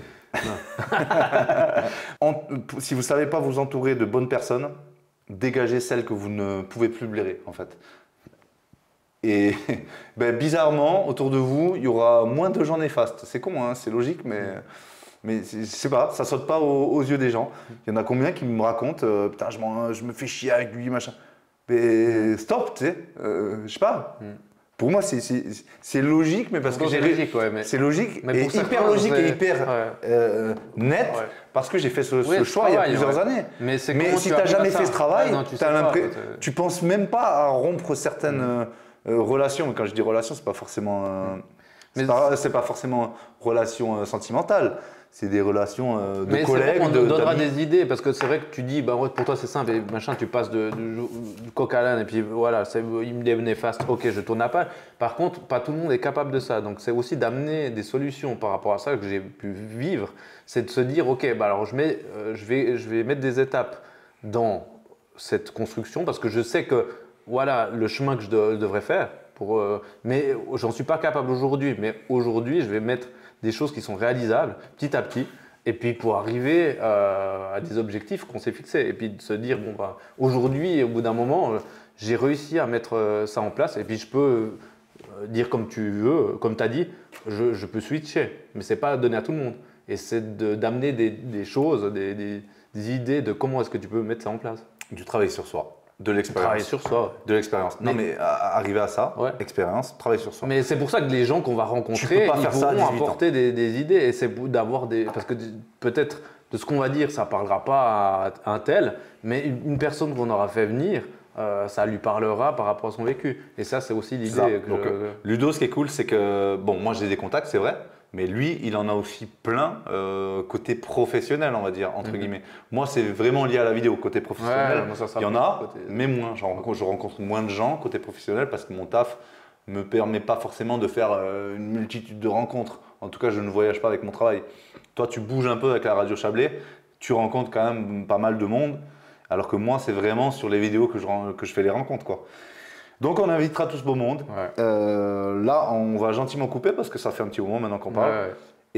on, si vous ne savez pas vous entourer de bonnes personnes, dégagez celles que vous ne pouvez plus blairer, en fait. Et ben, bizarrement, autour de vous, il y aura moins de gens néfastes. C'est con, hein, c'est logique, mais, mais je sais pas, ça saute pas aux, aux yeux des gens. Il y en a combien qui me racontent euh, putain, je, je me fais chier avec lui, machin. Mais stop, tu sais, euh, je sais pas. Mm. Pour moi, c'est logique, mais parce que j'ai logique, ouais, mais... c'est logique, mais et hyper logique et hyper ouais. euh, net, ouais. parce que j'ai fait ce, oui, ce choix travail, il y a plusieurs ouais. années. Mais, mais si tu n'as jamais fait ce travail, ouais, non, tu, as tu penses même pas à rompre certaines mm. euh, relations. Quand je dis relations, c'est pas forcément, euh, c'est pas, pas forcément relation euh, sentimentale. C'est des relations euh, de mais collègues. On nous donnera des idées parce que c'est vrai que tu dis, bah, pour toi c'est simple et machin, tu passes de, de, de coq à l'âne et puis voilà, il me est néfaste, ok, je tourne à pas. Par contre, pas tout le monde est capable de ça. Donc c'est aussi d'amener des solutions par rapport à ça que j'ai pu vivre. C'est de se dire, ok, bah, alors je, mets, euh, je, vais, je vais mettre des étapes dans cette construction parce que je sais que voilà le chemin que je, de, je devrais faire. Pour, euh, mais j'en suis pas capable aujourd'hui. Mais aujourd'hui, je vais mettre des choses qui sont réalisables petit à petit Et puis pour arriver euh, à des objectifs qu'on s'est fixés. Et puis de se dire, bon, bah, aujourd'hui, au bout d'un moment, euh, j'ai réussi à mettre euh, ça en place. Et puis je peux euh, dire comme tu veux, comme tu as dit, je, je peux switcher. Mais ce n'est pas donné à tout le monde. Et c'est de- d'amener des, des choses, des, des- des idées de comment est-ce que tu peux mettre ça en place. Du travail sur soi, de l'expérience. Travailler sur soi. De l'expérience. Non, mais à- arriver à ça, Ouais. expérience, travail sur soi. Mais c'est pour ça que les gens qu'on va Tu rencontrer, peux pas ils faire ça à pourront dix-huit ans. apporter des, des idées. Et c'est d'avoir des. Parce que peut-être de ce qu'on va dire, ça ne parlera pas à un tel, mais une, une personne qu'on aura fait venir, euh, ça lui parlera par rapport à son vécu. Et ça, c'est aussi C'est ça. l'idée. que Donc, je- euh, Ludo, ce qui est cool, c'est que, bon, moi j'ai des contacts, c'est vrai, mais lui, il en a aussi plein euh, côté professionnel, on va dire, entre Mhm. guillemets. Moi, c'est vraiment lié à la vidéo, côté professionnel. Ouais, moi, ça sera il y en plus a, côté- mais moins. Je rencontre, je rencontre moins de gens côté professionnel parce que mon taf me permet pas forcément de faire euh, une multitude de rencontres. En tout cas, je ne voyage pas avec mon travail. Toi, tu bouges un peu avec la radio Chablais, tu rencontres quand même pas mal de monde, alors que moi, c'est vraiment sur les vidéos que je, ren- que je fais les rencontres, quoi. Donc, on invitera tout ce beau monde. Ouais. Euh, là, on va gentiment couper parce que ça fait un petit moment maintenant qu'on parle. Ouais, ouais.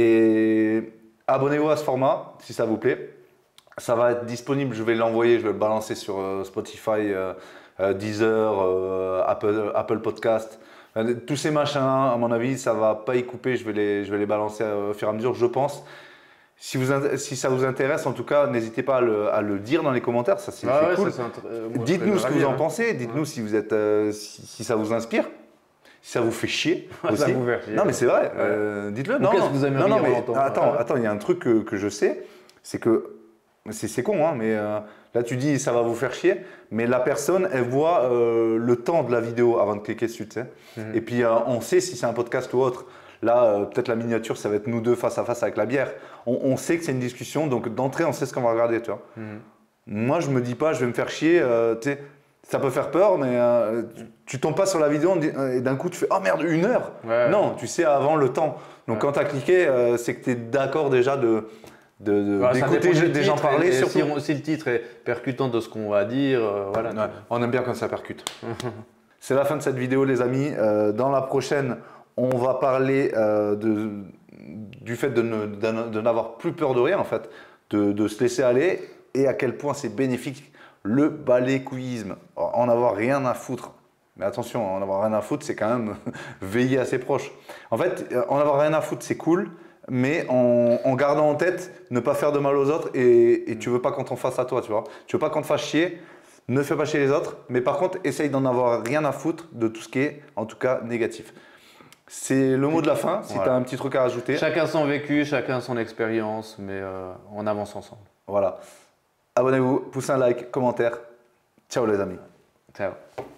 Et abonnez-vous à ce format si ça vous plaît. Ça va être disponible, je vais l'envoyer, je vais le balancer sur euh, Spotify, euh, euh, Deezer, euh, Apple, Apple Podcast. Euh, tous ces machins, à mon avis, ça ne va pas y couper. Je vais les, je vais les balancer euh, au fur et à mesure, je pense. Si, vous, int- si ça vous intéresse, en tout cas, n'hésitez pas à le, à le dire dans les commentaires. Ça, c'est Ah c'est ouais, cool. ça, c'est un tr- euh, moi, je Dites-nous serais ce que vous en ravi, hein. pensez. Dites-nous Ouais. si, vous êtes, euh, si, si ça vous inspire, si ça vous fait chier Ça aussi. vous fait chier. Non, mais c'est vrai. euh, Dites-le. Ou Non, qu'est-ce non. que vous aimeriez non, non, mais entendre? attends, Ouais. attends, il y a un truc que, que je sais, c'est que c'est c'est con, hein, mais euh, là tu dis ça va vous faire chier, mais la personne elle voit euh, le temps de la vidéo avant de cliquer dessus, tu sais. Mhm. Et puis euh, on sait si c'est un podcast ou autre. Là, euh, peut-être la miniature, ça va être nous deux face à face avec la bière. On, on sait que c'est une discussion, donc d'entrée, on sait ce qu'on va regarder, tu vois. Mhm. Moi, je me dis pas, je vais me faire chier. euh, tu sais, ça peut faire peur, mais euh, tu, tu tombes pas sur la vidéo on dit- et d'un coup tu fais oh merde, une heure. Ouais. Non, tu sais avant le temps. Donc Ouais. quand tu as cliqué, euh, c'est que tu es d'accord déjà de de- de- Bah, ça d'écouter dépend du des gens titre, parler. et- et Surtout. si, on- si le titre est percutant de ce qu'on va dire, euh, voilà. Ouais, on aime bien quand ça percute. C'est la fin de cette vidéo, les amis. Euh, dans la prochaine, on va parler euh, de, du fait de, ne- d'en- de n'avoir plus peur de rien, en fait, de, de se laisser aller et à quel point c'est bénéfique le balécouillisme. En avoir rien à foutre. Mais attention, en avoir rien à foutre, c'est quand même veiller à ses proches. En fait, euh, en avoir rien à foutre, c'est cool, mais en, en gardant en tête ne pas faire de mal aux autres et, et tu veux pas qu'on t'en fasse à toi, tu vois. Tu veux pas qu'on te fasse chier, ne fais pas chier les autres, mais par contre, essaye d'en avoir rien à foutre de tout ce qui est, en tout cas, négatif. C'est le mot de la fin, si Voilà. tu as un petit truc à rajouter. Chacun son vécu, chacun son expérience, mais euh, on avance ensemble. Voilà. Abonnez-vous, poussez un like, commentaire. Ciao les amis. Ciao.